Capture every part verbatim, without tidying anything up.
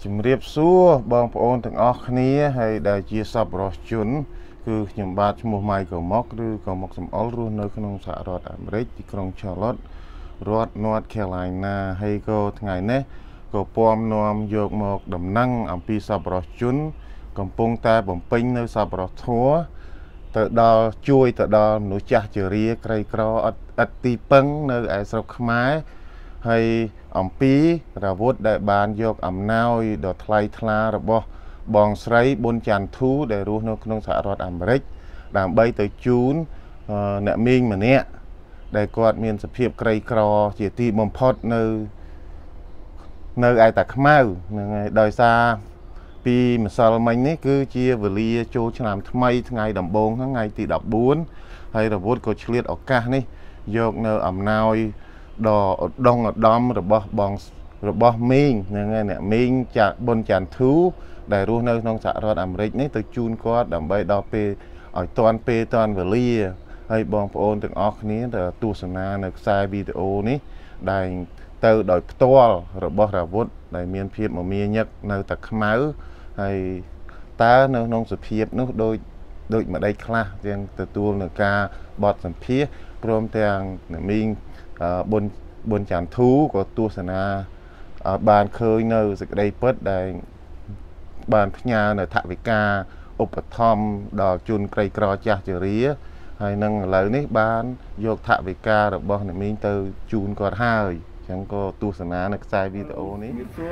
ជំរាបសួរបងប្អូនទាំងអស់គ្នាហើយដែលជាសប្បុរសជនគឺខ្ញុំបាទឈ្មោះ Michael Mock ឬក៏ Mock សំអល់រស់នៅក្នុងសហរដ្ឋអាមេរិកទីក្រុង Charlotte រដ្ឋ North Carolina ហើយក៏ថ្ងៃនេះក៏ព័ម៌នាំយកមកដំណឹងអំពីសប្បុរសជនកំពុងតែបំពេញនៅសប្បុរសធម៌ទៅដល់ជួយទៅដល់មនុស្សចាស់ជរាក្រីក្រអត់ឥតទីពឹងនៅឯស្រុកខ្មែរហើយអំពីរាវុធដែលបានយកអំណោយដ៏ថ្លៃថ្លារបស់បងស្រីប៊ុនច័ន្ទធូដែលរស់នៅក្នុងសហរដ្ឋអាមេរិកដើម្បីទៅជូនអ្នកមីងម្នាក់ដែលគាត់មានសភាពក្រីក្រជាទីបំផុតនៅនៅឯតាខ្មៅហ្នឹងហើយដោយសារពីម្សិលមិញនេះគឺជាវេលាចូលឆ្នាំថ្មីថ្ងៃដំបូងថ្ងៃទីដប់បួនហើយរាវុធក៏ឆ្លៀតឱកាសនេះយកនៅអំណោយដ៏ឧត្តមឧត្តមរបស់បងរបស់មីងហ្នឹងហើយអ្នកមីងចាប៊ុនច័ន្ទធូដែលរស់នៅក្នុងសហរដ្ឋអាមេរិកនេះទៅជូនគាត់ដើម្បីដល់ពេលឲ្យតាន់ពេលតាន់វេលាហើយបងប្អូនទាំងអស់គ្នាដែលទស្សនានៅខ្សែវីដេអូនេះដែលទៅដោយផ្ទាល់របស់រាវុធដែលមានភាពមមាញឹកនៅតាខ្មៅហើយតើនៅក្នុងសភាពនោះដូចដូចម្ដេចខ្លះទាំងទទួលនៅការបទសម្ភាសន៍ព្រមទាំងអ្នកមីងប៊ុនប៊ុនច័ន្ទធូក៏ទស្សនាបានឃើញនៅសេចក្តីពិតដែលបានផ្ញើនៅថវិកាឧបត្ថម្ភដល់ជនក្រីក្រចាស់ជរាហើយនឹងឥឡូវនេះបានយកថវិការបស់អ្នកមីងទៅជូនគាត់ហើយអញ្ចឹងក៏ទស្សនានៅខ្សែវីដេអូនេះ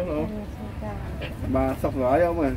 បាទសុខសប្បាយអម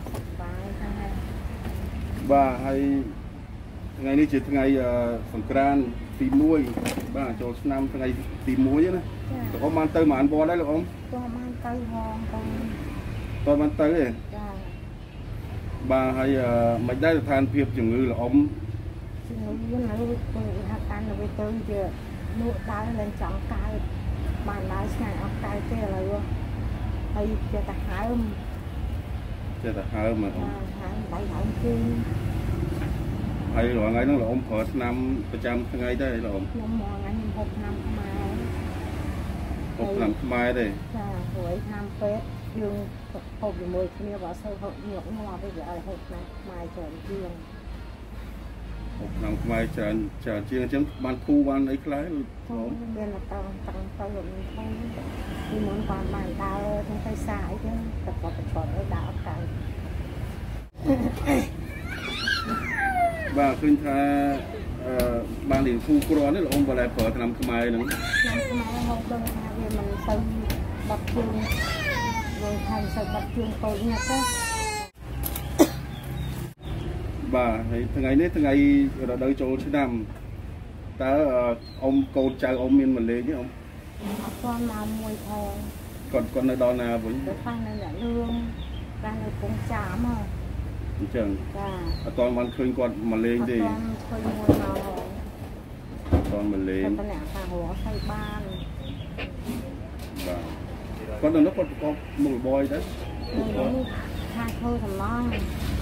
បាទហើយថ្ងៃនេះជាថ្ងៃសង្ក្រាន្តទីមួយបាទចូលឆ្នាំថ្ងៃទីមួយណាលោកអ៊ំបានទៅប្រហែលវត្តដែរលោកអ៊ំតោះបានទៅហងបងតោះបានទៅទេចាបាទហើយមិនដែរស្ថានភាពជំងឺលោកអ៊ំជំងឺនៅទៅហាក់កាន់ទៅទៅជានោះដើរlênចង់កើតបានដើរឆ្ងាយអត់កើតទេឥឡូវហើយជាតែហើមជាតែហើមមកអ៊ំហើមដៃហើមជើងហើយរាល់ថ្ងៃហ្នឹងលោកអ៊ំប្រើឆ្នាំប្រចាំថ្ងៃដែរលោកអ៊ំខ្ញុំមកថ្ងៃនេះហូបឆ្នាំខ្មែរហូបឆ្នាំខ្មែរទេចាព្រោះឆ្នាំពេទ្យយើងហូបជាមួយគ្នាបើសូវហូបញឹកនោះឲ្យវាឲ្យហូបឆ្នាំខ្មែរច្រើនជាងហូបឆ្នាំខ្មែរច្រើនច្រើនជាងអញ្ចឹងបានធូរបានអីខ្លះលោកអ៊ំមានតែតាំងតាំងទៅលោកមានធូរពីមុនគាត់បានដើរទៅទៅសាអីចឹងតែគាត់ទៅគាត់ឲ្យដើរអត់កើតបាទឃើញថាអឺបានរៀនគូគ្រាន់នេះលោកអ៊ំបើតែប្រើឆ្នាំខ្មែរហ្នឹងឆ្នាំខ្មែរហូបដល់ថាវាមិនសូវបាត់ជើងយើងថៃសូវបាត់ជើងតូចណាស់ទេបាទហើយថ្ងៃនេះថ្ងៃរដូវចូលឆ្នាំតើអ៊ំកូនចៅអ៊ំមានមកលេងទេអ៊ំអត់ទាន់មកមួយផងគាត់គាត់នៅដល់ណាវិញទៅខាងនៅអ្នកលឿងខាងនៅពងចាមហ៎អញ្ចឹងចាអត់ទាន់បានឃើញគាត់មកលេងទេអត់ទាន់ឃើញមួយមកអត់ទាន់មកលេងតែអ្នកថារស់ទៅបានបាទគាត់នៅនោះគាត់ប្រកបមុខរបរអីដែរថាធ្វើសំឡង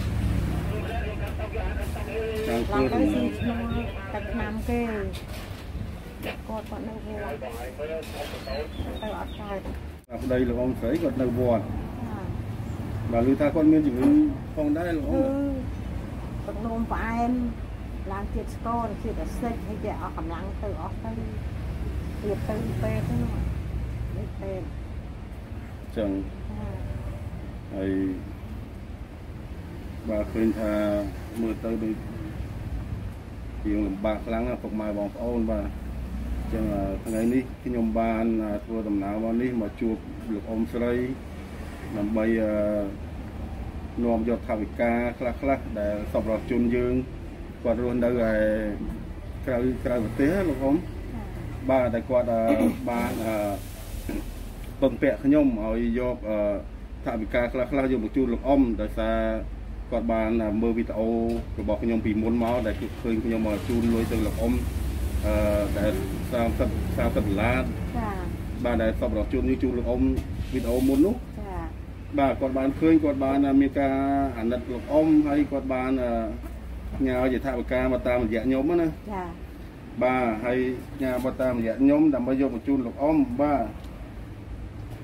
ខាងធ្វើសំឡងទៅឈ្មោះតែឆ្នាំគេគាត់គាត់នៅវត្តទៅអត់កើតអាប្តីលោកអ៊ំស្រីគាត់នៅវត្តបាទឮថាគាត់មានជំងឺផងដែរលោកអ៊ំទឹកនោមផ្អែមឡើងជាតិស្ករជាតិអាស៊ីតហើយគេអស់កម្លាំងទៅអស់ទៅទៀតទៅពេទ្យហ្នឹងនេះពេទ្យចឹងហើយបាទឃើញថាមើលទៅដូចជាលំបាកខ្លាំងណាស់ពុកម៉ែបងប្អូនបាទចឹងថ្ងៃនេះខ្ញុំបានធ្វើដំណើរមកនេះមកជួបលោកអ៊ំស្រីដើម្បីនាំយកថវិកាខ្លះខ្លះដែលសប្បុរសជនយើងគាត់រស់នៅឯក្រៅក្រៅប្រទេសលោកអ៊ំបាទតែគាត់បានពឹងពាក់ខ្ញុំឲ្យយកថវិកាខ្លះខ្លះយកមកជូនលោកអ៊ំដោយសារគាត់បានមើលវីដេអូរបស់ខ្ញុំពីមុនមកដែលឃើញខ្ញុំមកជូនលុយទៅលោកអ៊ំអឺដែលសាមសិបសាមសិបដុល្លារចាបាទដែលសប្បុរសជនយើងជូនលោកអ៊ំវីដេអូមុននោះចាបាទគាត់បានឃើញគាត់បានមានការអាណិតលោកអ៊ំហើយគាត់បានញ៉ាយថវិកាមកតាមរយៈខ្ញុំណាចាបាទហើយញ៉ាមកតាមរយៈខ្ញុំដើម្បីយកមកជូនលោកអ៊ំបាទ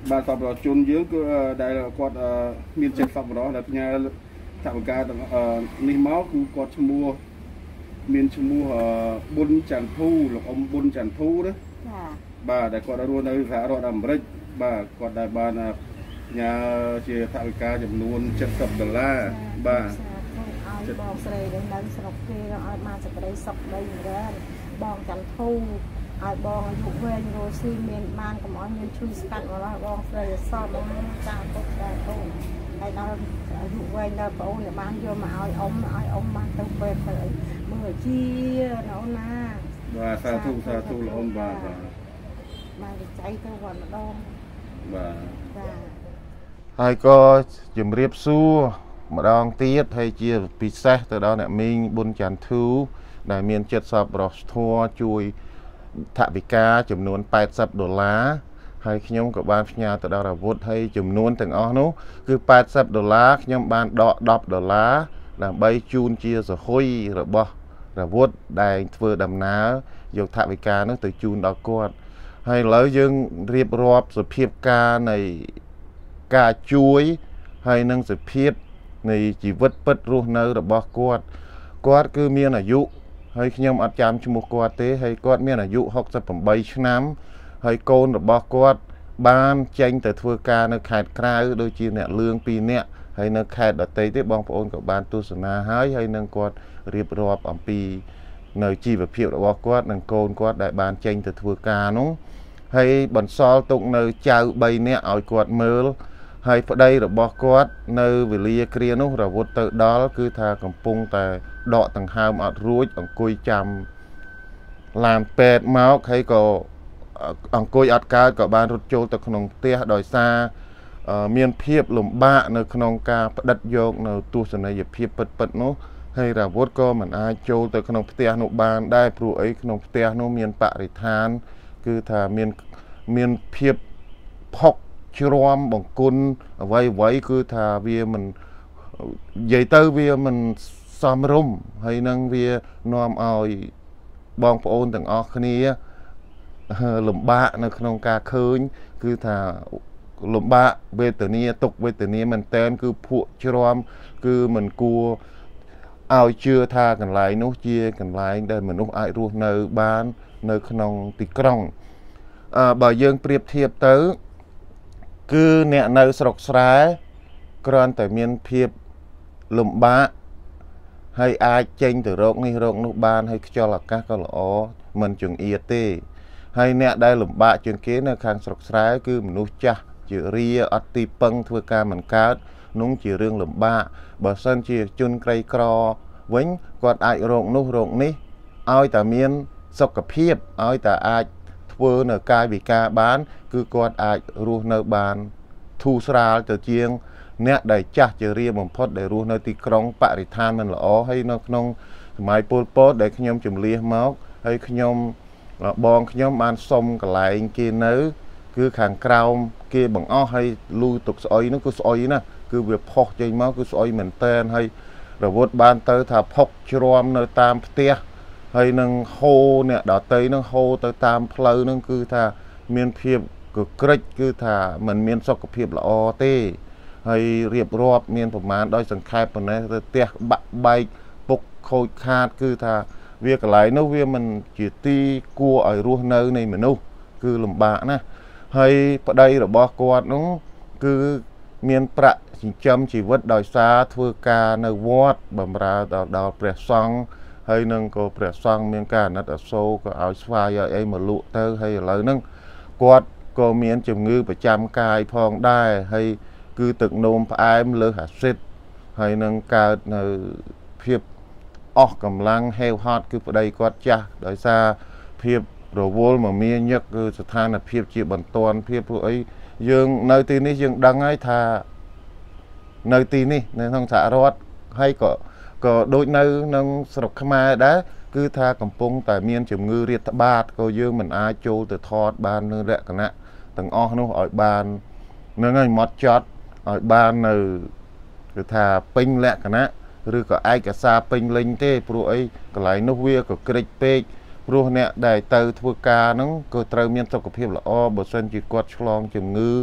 បាទសពរជនយើងគឺដែលគាត់មានចិត្តសប្បុរសដែលផ្ញើថវិកាទាំងនេះមកគឺគាត់ឈ្មោះមានឈ្មោះប៊ុនច័ន្ទធូលោកអ៊ំប៊ុនច័ន្ទធូណាចាបាទដែលគាត់រស់នៅសហរដ្ឋអាមេរិកបាទគាត់ដែលបានផ្ញើជាថវិកាចំនួន70ដុល្លារបាទឲ្យបងស្រីដែលនៅស្រុកគេឲ្យបានសេចក្តីសុខដីមែនបងច័ន្ទធូឲ្យបងអាយុវែងរស់ស៊ីមានបានកុំឲ្យមានជួយស្កាត់មកបងស្រីអសតបងចាពុកតែអូនហើយដល់អាយុវែងដល់បងអូនបានយកមកឲ្យអ៊ំឲ្យអ៊ំបានទៅពេទ្យទៅមើលជាអូនណាបាទសាធុសាធុលោកអ៊ំបាទបាទបានចៃទៅវត្តម្ដងបាទបាទហើយក៏ជំរាបសួរម្ដងទៀតហើយជាពិសេសទៅដល់អ្នកមីងប៊ុនច័ន្ទធូដែលមានចិត្តសប្បុរសធម៌ជួយថវិកាចំនួន80ដុល្លារហើយខ្ញុំក៏បានផ្ញើទៅដល់អាវុធហើយចំនួនទាំងអស់នោះគឺ80ដុល្លារខ្ញុំបានដក10ដុល្លារដើម្បីជូនជាសហុយរបស់អាវុធដែលធ្វើដំណើរយកថវិកានោះទៅជូនដល់គាត់ហើយឥឡូវយើងរៀបរាប់សភាពការនៃការជួយហើយនឹងសភាពនៃជីវិតពិតរស់នៅរបស់គាត់គាត់គឺមានអាយុហើយខ្ញុំអត់ចាំឈ្មោះគាត់ទេហើយគាត់មានអាយុហុកសិបប្រាំឆ្នាំហើយកូនរបស់គាត់បានចេញទៅធ្វើការនៅខេត្តក្រៅដូចជាអ្នកលឿងពីរនាក់ហើយនៅខេត្តដទៃទេបងប្អូនក៏បានទស្សនាហើយហើយនឹងគាត់រៀបរាប់អំពីនៅជីវភាពរបស់គាត់និងកូនគាត់ដែលបានចេញទៅធ្វើការនោះហើយបន្សល់ទុកនៅចៅ3នាក់ឲ្យគាត់មើលហើយប្តីរបស់គាត់នៅវេលាគ្រានោះរវល់ទៅដល់គឺថាកំពុងតែដកដង្ហើមអត់រួចអង្គុយចាំឡានពេទ្យមកហើយក៏អង្គុយអត់កើតក៏បានរត់ចូលទៅក្នុងផ្ទះដោយសារមានភាពលំបាកនៅក្នុងការផ្ដិតយកនៅទស្សនីយភាពពិតៗនោះហើយរវល់ក៏មិនអាចចូលទៅក្នុងផ្ទះនោះបានដែរព្រោះអីក្នុងផ្ទះនោះមានបរិស្ថានគឺថាមានមានភាពផុកជ្រាំបង្គន់អ្វីអ្វីគឺថាវាមិននិយាយទៅវាមិនសមរម្យហើយនឹងវានាំឲ្យបងប្អូនទាំងអស់គ្នាលំបាកនៅក្នុងការឃើញគឺថាលំបាកវេទនាទុក្ខវេទនាមែនតែនគឺភក់ជ្រាំគឺមិនគួរឲ្យជឿថាកន្លែងនោះជាកន្លែងដែលមនុស្សអាចរស់នៅបាននៅក្នុងទីក្រុងអឺបើយើងប្រៀបធៀបទៅគឺអ្នកនៅស្រុកស្រែគ្រាន់តែមានភាពលំបាកហើយអាចចេញទៅរកនេះរកនោះបានហើយខ្យល់អាកាសក៏ល្អមិនចង្អៀតទេហើយអ្នកដែលលំបាកជាងគេនៅខាងស្រុកស្រែគឺមនុស្សចាស់ជារាអត់ទីពឹងធ្វើការមិនកើតនោះជារឿងលំបាកបើសិនជាជនក្រីក្រវិញគាត់អាចរកនោះរកនេះឲ្យតែមានសុខភាពឲ្យតែអាចធ្វើនៅកាយវិការបានគឺគាត់អាចរស់នៅបានធូរស្រាលទៅជាងអ្នកដែលចាស់ជារាបំផុតដែលរស់នៅទីក្រុងបរិស្ថានមិនល្អហើយនៅក្នុងសម័យពលពតដែលខ្ញុំជំនះមកហើយខ្ញុំបងខ្ញុំបានសុំកន្លែងគេនៅគឺខាងក្រោមគេបង្អស់ហើយលូទុកស្អុយនោះគឺស្អុយណាគឺវាផុសចេញមកគឺស្អុយមែនតែនហើយរវល់បានទៅថាផុកជ្រាំនៅតាមផ្ទះហើយនឹងហូរអ្នកដតីនឹងហូរទៅតាមផ្លូវនឹងគឺថាមានភាពកក្រិចគឺថាมันមានសុខភាពល្អទេហើយរៀបរាប់មានប្រមាណដោយសង្ខេបប៉ុណ្ណេះទៅផ្ទះបាក់បែកពុកខូចខាតគឺថាវាកន្លែងនោះវាមិនជាទីគួរឲ្យរស់នៅនៃមនុស្សគឺលំបាកណាស់ហើយប្តីរបស់គាត់នោះគឺមានប្រាក់ចិញ្ចឹមជីវិតដោយសារធ្វើការនៅវត្តបម្រើដល់ដល់ព្រះសង្ឃហើយនឹងក៏ព្រះសង្ឃមានការអាណិតអាសូរក៏ឲ្យស្វាយឲ្យអីមកលក់ទៅហើយឥឡូវហ្នឹងគាត់ក៏មានជំងឺប្រចាំកាយផងដែរហើយគឺទឹកនោមផ្អែមលើសអាស៊ីតហើយនឹងកើតនៅភាពអស់កម្លាំងហេវហត់គឺប្តីគាត់ចាស់ដោយសារភាពរវល់មមាញឹកគឺស្ថានភាពជាបន្ទាន់ភាពពួកអីយើងនៅទីនេះយើងដឹងហើយថានៅទីនេះនៅក្នុងសហរដ្ឋហើយក៏ក៏ដូចនៅក្នុងស្រុកខ្មែរដែរគឺថាកំពុងតែមានជំងឺរាតត្បាតក៏យើងមិនអាចចូលទៅថតបាននៅលក្ខណៈទាំងអស់នោះឲ្យបាននឹងឲ្យម៉ត់ចត់ឲ្យបាននៅគឺថាពេញលក្ខណៈឬក៏ឯកសារពេញលេញទេព្រោះអីកន្លែងនោះវាក៏ក្រិចពេកព្រោះអ្នកដែលទៅធ្វើការហ្នឹងក៏ត្រូវមានសុខភាពល្អបើសិនជាគាត់ឆ្លងជំងឺ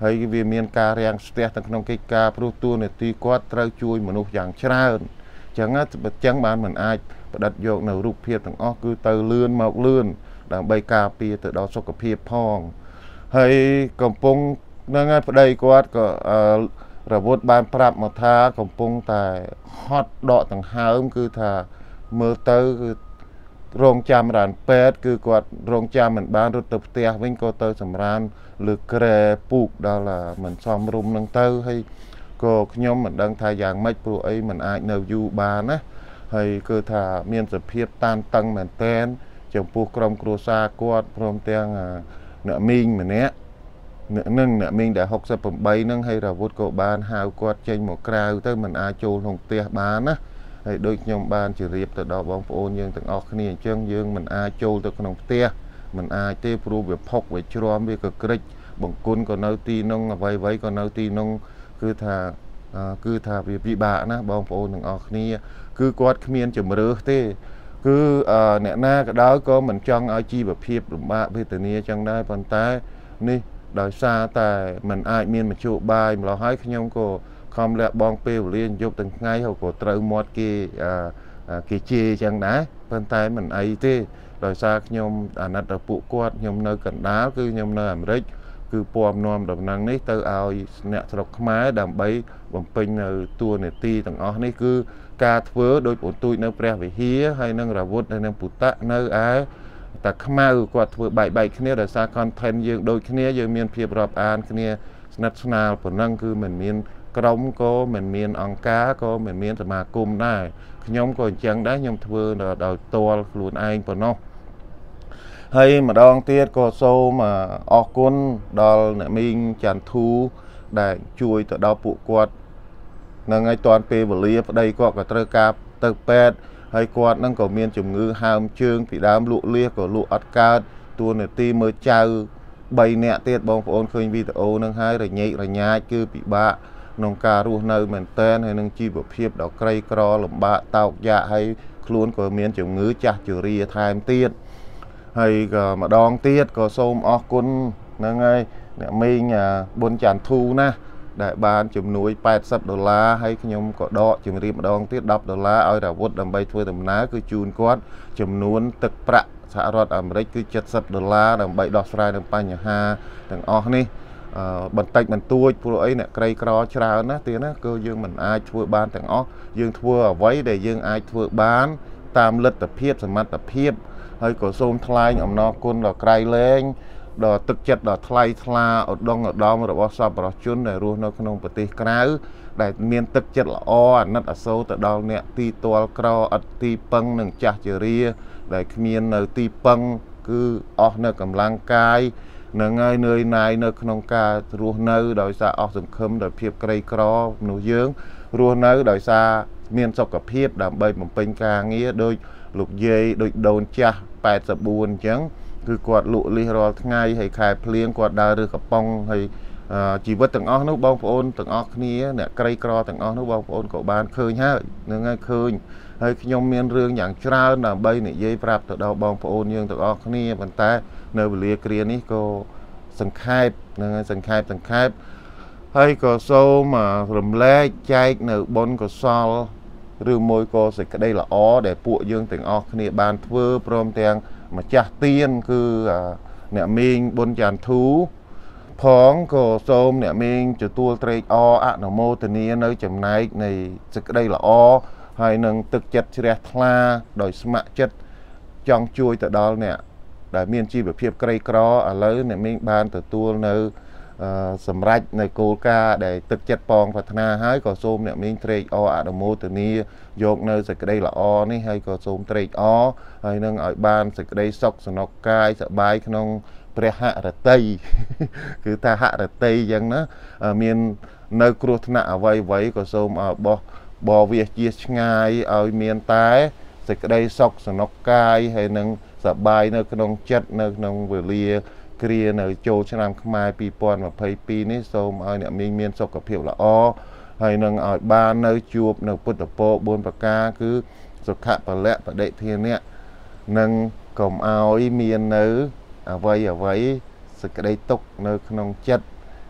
ហើយវាមានការរាំងស្ទះទាំងក្នុងកិច្ចការព្រោះតួនាទីគាត់ត្រូវជួយមនុស្សយ៉ាងច្រើនអញ្ចឹងបើចឹងបានមិនអាចផ្ដិតយកនៅរូបភាពទាំងអស់គឺទៅលឿនមកលឿនដើម្បីការពារទៅដល់សុខភាពផងហើយកំពុងហ្នឹងហើយប្តីគាត់ក៏រវត្តបានប្រាប់មកថាកំពុងតែហត់ដកដង្ហើមគឺថាមើលទៅគឺរងចាំរានពេទ្យគឺគាត់រងចាំមិនបានរត់ទៅផ្ទះវិញក៏ទៅសម្រានលើក្រែពូកដល់មិនសមរម្យនឹងទៅហើយក៏ខ្ញុំមិនដឹងថាយ៉ាងម៉េចព្រោះអីមិនអាចនៅយូរបានណាហើយគឺថាមានសភាពតានតឹងមែនទែនចំពោះក្រុមគ្រួសារគាត់ព្រមទាំងអ្នកមីងម្នាក់អ្នកនឹងអ្នកមីងដែលហុកសិបប្រាំបីហ្នឹងហើយរវត្តក៏បានហៅគាត់ចេញមកក្រៅទៅមិនអាចចូលក្នុងផ្ទះបានណាហើយដូចខ្ញុំបានជម្រាបទៅដល់បងប្អូនយើងទាំងអស់គ្នាអញ្ចឹងយើងមិនអាចចូលទៅក្នុងផ្ទះមិនអាចទេព្រោះវាផុកវាជ្រាំវាក៏ក្រិចបង្គន់ក៏នៅទីនោះអ្វីអ្វីក៏នៅទីនោះគឺថាគឺថាវាពិបាកណាបងប្អូនទាំងអស់គ្នាគឺគាត់គ្មានជំរឿសទេគឺអ្នកណាក៏ដោយក៏មិនចង់ឲ្យជីវភាពលំបាកវេទនាចឹងដែរប៉ុន្តែនេះដោយសារតែมันអាចមានមជ្ឈបាយម្ល៉េះហើយខ្ញុំក៏ខំលះបងពេលវេលាយប់ទាំងថ្ងៃហើយក៏ត្រូវមាត់គេគេជេរចឹងដែរប៉ុន្តែមិនអីទេដោយសារខ្ញុំអាណិតដល់ពួកគាត់ខ្ញុំនៅកណ្ដាលគឺខ្ញុំនៅអាមេរិកគឺពំនាំដំណឹងនេះទៅឲ្យអ្នកស្រុកខ្មែរដើម្បីបំពេញនៅតួនាទីទាំងអស់នេះគឺការធ្វើដោយបន្ទូចនៅព្រះវិហារហើយនឹងរាវុធហើយនឹងពុតៈនៅឯតែខ្មៅគាត់ធ្វើបែកបែកគ្នាដោយសារ content យើងដូចគ្នាយើងមានភាពរាប់អានគ្នាស្និទ្ធស្នាលប៉ុណ្ណឹងគឺមិនមានក្រុមក៏មិនមានអង្គការក៏មិនមានសមាគមដែរខ្ញុំក៏អញ្ចឹងដែរខ្ញុំធ្វើដោយផ្ទាល់ខ្លួនឯងប៉ុណ្ណោះហើយម្ដងទៀតក៏សូមអរគុណដល់អ្នកមីងច័ន្ទធូដែលជួយទៅដល់ពួកគាត់នឹងឲ្យតាន់ពេលវេលាប្តីគាត់ក៏ត្រូវការទៅពេទ្យហើយគាត់នឹងក៏មានជំងឺហើមជើងពីដើមលក់លៀសក៏លក់អត់កើតតួនាទីមើលចៅបីនាក់ទៀតបងប្អូនឃើញវីដេអូនឹងហើយរញែករញាចគឺពិបាកក្នុងការរស់នៅមែនតែនហើយនឹងជីវភាពដ៏ក្រីក្រលំបាកតោកយ៉ាកហើយខ្លួនក៏មានជំងឺចាស់ជរាថែមទៀតហើយក៏ម្ដងទៀតក៏សូមអរគុណហ្នឹងហើយអ្នកមីងប៊ុនច័ន្ទធូណាដែលបានជំនួយแปดสิบដុល្លារហើយខ្ញុំក៏ដកជំរាបម្ដងទៀតដប់ដុល្លារឲ្យរាវុធដើម្បីធ្វើដំណើរគឺជូនគាត់ចំនួនទឹកប្រាក់សហរដ្ឋអាមេរិកគឺเจ็ดสิบដុល្លារដើម្បីដោះស្រាយនឹងបញ្ហាទាំងអស់នេះបន្តិចបន្តួចព្រោះអីអ្នកក្រីក្រច្រើនណាទៀតណាគឺយើងមិនអាចធ្វើបានទាំងអស់យើងធ្វើអ្វីដែលយើងអាចធ្វើបានតាមលទ្ធភាពសមត្ថភាពហើយក៏សូមថ្លែងអំណរគុណដល់ក្រៃលែងដល់ទឹកចិត្តដល់ថ្លៃថ្លាឧត្តមឧត្តមរបស់សប្បុរសជនដែលរស់នៅក្នុងប្រទេសក្រៅដែលមានទឹកចិត្តល្អអាណិតអាសូរទៅដល់អ្នកទីទាល់ក្រអត់ទីពឹងនិងចាស់ជរាដែលគ្មាននៅទីពឹងគឺអស់នៅកម្លាំងកាយនឹងហើយនឿយណាយនៅក្នុងការរស់នៅដោយសារអស់សង្ឃឹមដោយភាពក្រីក្រមនុស្សយើងរស់នៅដោយសារមានសុខភាពដើម្បីបំពេញការងារដោយលោកយាយដូចដូនចាស់แปดสิบสี่អញ្ចឹងគឺគាត់លក់លៀសរាល់ថ្ងៃហើយខែភ្លៀងគាត់ដើររើកំប៉ុងហើយជីវិតទាំងអស់នោះបងប្អូនទាំងអស់គ្នាអ្នកក្រីក្រទាំងអស់នោះបងប្អូនក៏បានឃើញហើយនឹងហើយឃើញហើយខ្ញុំមានរឿងយ៉ាងច្រើនដើម្បីនិយាយប្រាប់ទៅដល់បងប្អូនយើងទាំងអស់គ្នាប៉ុន្តែនៅវេលាគ្រានេះក៏សង្ខេបនឹងហើយសង្ខេបសង្ខេបហើយក៏សូមរំលែកចែកនៅបុណ្យកុសលឬមួយក៏សេចក្តីល្អដែលពួកយើងទាំងអស់គ្នាបានធ្វើព្រមទាំងម្ចាស់ទៀនគឺអ្នកមីងប៊ុនច័ន្ទធូផងក៏សូមអ្នកមីងទទួលត្រេកអរអនុមោទនានៅចំណែកនៃសេចក្តីល្អហើយនឹងទឹកចិត្តជ្រះថ្លាដោយស្ម័គ្រចិត្តចង់ជួយទៅដល់អ្នកដែលមានជីវភាពក្រីក្រឥឡូវអ្នកមីងបានទទួលនៅសម្រាប់នៅគោលការណ៍ដែលទឹកចិត្តប៉ងប្រាថ្នាហើយក៏សូមអ្នកមីងត្រេកអរអនុមោទនាយកនៅសេចក្តីល្អនេះហើយក៏សូមត្រេកអរហើយនឹងឲ្យបានសេចក្តីសុខសនុកកាយសប្បាយក្នុងព្រះហឫទ័យគឺថាហឫទ័យអញ្ចឹងណាមាននៅគ្រោះថ្នាក់អ្វីអ្វីក៏សូមឲ្យបោះបវាជាឆ្ងាយឲ្យមានតែសេចក្តីសុខសនុកកាយហើយនឹងសប្បាយនៅក្នុងចិត្តនៅក្នុងវេលាគ្រានៅចូលឆ្នាំខ្មែរពីរពាន់ម្ភៃពីរនេះសូមឲ្យអ្នកមីងមានសុខភាពល្អហើយនឹងឲ្យបាននៅជួបនៅពុទ្ធពរបួនប្រការគឺសុខៈពលៈបដិធានៈនិងកុំឲ្យមាននៅអ្វីអ្វីសេចក្តីទុក្ខនៅក្នុងចិត្ត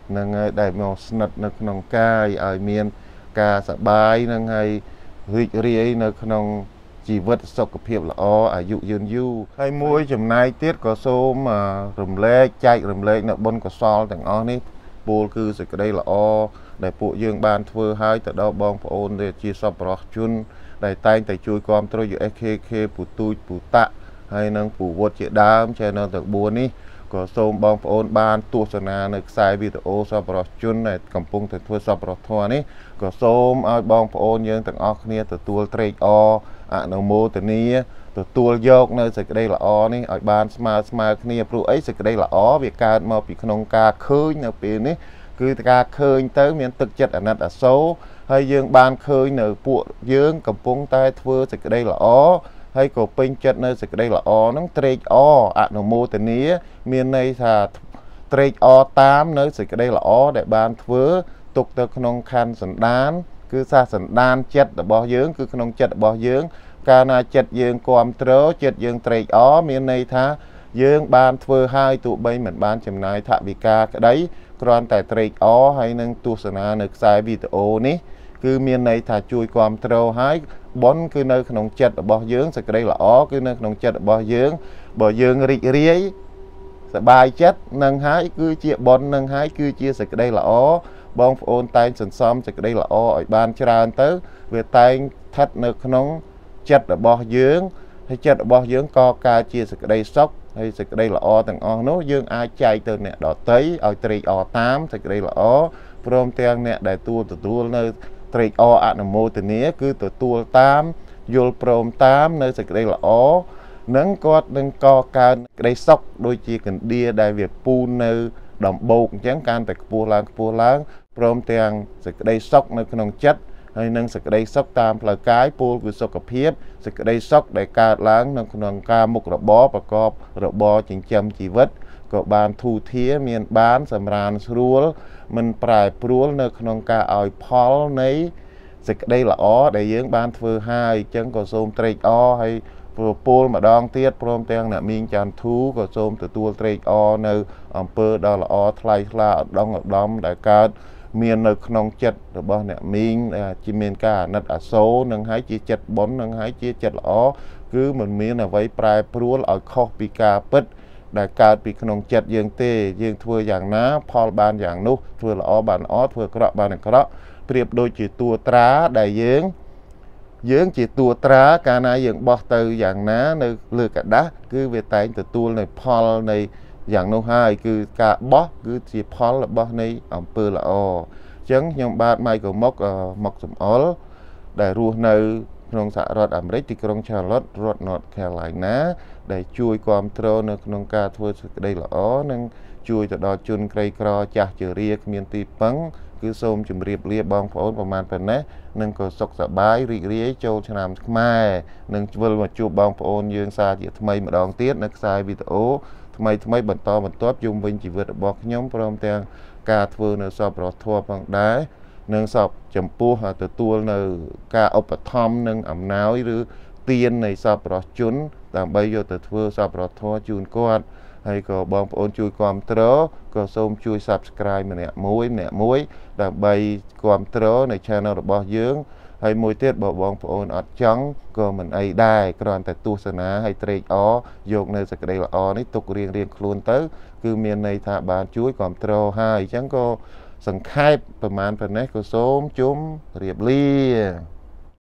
នឹងហើយដែលមកស្និទ្ធនៅក្នុងកាយឲ្យមានការសប្បាយនឹងហើយរីករាយនៅក្នុងជីវិតសុខភាពល្អអាយុយឺនយូរហើយមួយចំណែកទៀតក៏សូមរំលែកចែករំលែកនៅបុណ្យកុសលទាំងអស់នេះពោលគឺសេចក្តីល្អដែលពួកយើងបានធ្វើឲ្យទៅដល់បងប្អូនដែលជាសប្បុរសជនដែលតែងតែជួយគាំទ្រ ยู เอส เค เค ពូទូចពូតាក់ហើយនឹងពូវុតជាដើម Channel ទាំងបួននេះក៏សូមបងប្អូនបានទស្សនានៅខ្សែវីដេអូសប្បុរសជនដែលកំពុងតែធ្វើសប្បុរសធម៌នេះក៏សូមឲ្យបងប្អូនយើងទាំងអស់គ្នាទទួលត្រេកអរអនុមោទនាទទួលយកនៅសេចក្តីល្អនេះឲ្យបានស្មើស្មើគ្នាព្រោះអីសេចក្តីល្អវាកើតមកពីក្នុងការឃើញនៅពេលនេះគឺការឃើញទៅមានទឹកចិត្តអាណិតអាសូរហើយយើងបានឃើញនៅពួកយើងកំពុងតែធ្វើសេចក្តីល្អហើយក៏ពេញចិត្តនៅសេចក្តីល្អហ្នឹងត្រេកអរអនុមោទនាមានន័យថាត្រេកអរតាមនៅសេចក្តីល្អដែលបានធ្វើទុកទៅក្នុងខណ្ឌសន្តានគឺសាសន្តានចិត្តរបស់យើងគឺក្នុងចិត្តរបស់យើងកាលណាចិត្តយើងគ្រប់គ្រងចិត្តយើងត្រេកអរមានន័យថាយើងបានធ្វើឲ្យទោះបីមិនបានចំណាយថវិកាក្តីគ្រាន់តែត្រេកអរហើយនឹងទស្សនានៅខ្សែវីដេអូនេះគឺមានន័យថាជួយគ្រប់គ្រងឲ្យបុណ្យគឺនៅក្នុងចិត្តរបស់យើងសេចក្តីល្អគឺនៅក្នុងចិត្តរបស់យើងបើយើងរីករាយសប្បាយចិត្តនឹងហើយគឺជាបុណ្យនឹងហើយគឺជាសេចក្តីល្អបងប្អូនតែងសន្សំសេចក្តីល្អឲ្យបានច្រើនទៅវាតែងស្ថិតនៅក្នុងចិត្តរបស់យើងហើយចិត្តរបស់យើងក៏កើតជាសេចក្តីសុខហើយសេចក្តីល្អទាំងអស់នោះយើងអាចចែកទៅអ្នកដទៃឲ្យត្រេកអរតាមសេចក្តីល្អព្រមទាំងអ្នកដែលទទួលទទួលនៅត្រេកអរអនុមោទនាគឺទទួលតាមយល់ព្រមតាមនៅសេចក្តីល្អនឹងគាត់នឹងកកើតក្តីសុខដូចជាកណ្ដៀដែលវាពូននៅដំបូកអញ្ចឹងកាន់តែខ្ពស់ឡើងខ្ពស់ឡើងព្រមទាំងសេចក្តីសុខនៅក្នុងចិត្តហើយនឹងសេចក្តីសុខតាមផ្លូវកាយពោលគឺសុខភាពសេចក្តីសុខដែលកើតឡើងនៅក្នុងការមុខរបរប្រកបរបរចិញ្ចឹមជីវិតក៏បានធូរធារមានបានសម្រានស្រួលមិនប្រែប្រួលនៅក្នុងការឲ្យផលនៃសេចក្តីល្អដែលយើងបានធ្វើហើយអញ្ចឹងក៏សូមត្រេកអរហើយប្រពូលម្ដងទៀតព្រមទាំងអ្នកមីងច័ន្ទធូក៏សូមទទួលត្រេកអរនៅអំពើដ៏ល្អថ្លៃថ្លាឧត្តមឧត្តមដែលកើតមាននៅក្នុងចិត្តរបស់អ្នកមីងជាមានការអាណិតអាសូរនឹងហើយជាចិត្តបុណ្យនឹងហើយជាចិត្តល្អគឺមិនមានអ្វីប្រែប្រួលឲ្យខុសពីការពិតដែលកើតពីក្នុងចិត្តយើងទេយើងធ្វើយ៉ាងណាផលបានយ៉ាងនោះធ្វើល្អបានល្អធ្វើអាក្រក់បានអាក្រក់ប្រៀបដូចជាតួត្រាដែលយើងយើងជាតួត្រាកាលណាយើងបោះទៅយ៉ាងណានៅលើกระดาษគឺវាតែងទទួលនៅផលនៃយ៉ាងនោះហើយគឺការបោះគឺជាផលរបស់នៃអំពើល្អអញ្ចឹងខ្ញុំបាទម៉ៃកូមុកមកសំអល់ដែលរស់នៅក្នុងសហរដ្ឋអាមេរិកទីក្រុង Charlotte រដ្ឋ North Carolina ដែលជួយគ្រប់គ្រងនៅក្នុងការធ្វើសេចក្តីល្អនិងជួយទៅដល់ជនក្រីក្រចាស់ជរាគ្មានទីពឹងគឺសូមជម្រាបលាបងប្អូនប្រមាណប៉ុណ្ណេះនិងក៏សុខសប្បាយរីករាយចូលឆ្នាំខ្មែរនិងវិលមកជួបបងប្អូនយើងសារជាថ្មីម្ដងទៀតនៅខ្សែវីដេអូថ្មីថ្មីបន្តបន្ទាប់ជុំវិញជីវិតរបស់ខ្ញុំព្រមទាំងការធ្វើនៅសប្បុរសធម៌ផងដែរនិងសពចំពោះទទួលនៅការឧបត្ថម្ភនិងអំណោយឬទាននៃសប្បុរសជនដើម្បីយកទៅធ្វើសប្បុរសធម៌ជូនគាត់ហើយក៏បងប្អូនជួយគាំទ្រក៏សូមជួយ Subscribe ម្នាក់មួយម្នាក់មួយដើម្បីគាំទ្រใน Channel របស់យើងហើយមួយទៀតបើបងប្អូនអត់ចង់ក៏មិនអីដែរគ្រាន់តែទស្សនាហើយត្រេកអរយកនៅសេចក្តីល្អនេះទុករៀងរៀងខ្លួនទៅគឺមានន័យថាបានជួយគាំទ្រហើយអញ្ចឹងក៏សង្ខេបប្រមាណប៉ុណ្ណេះក៏សូមជុំរៀបលា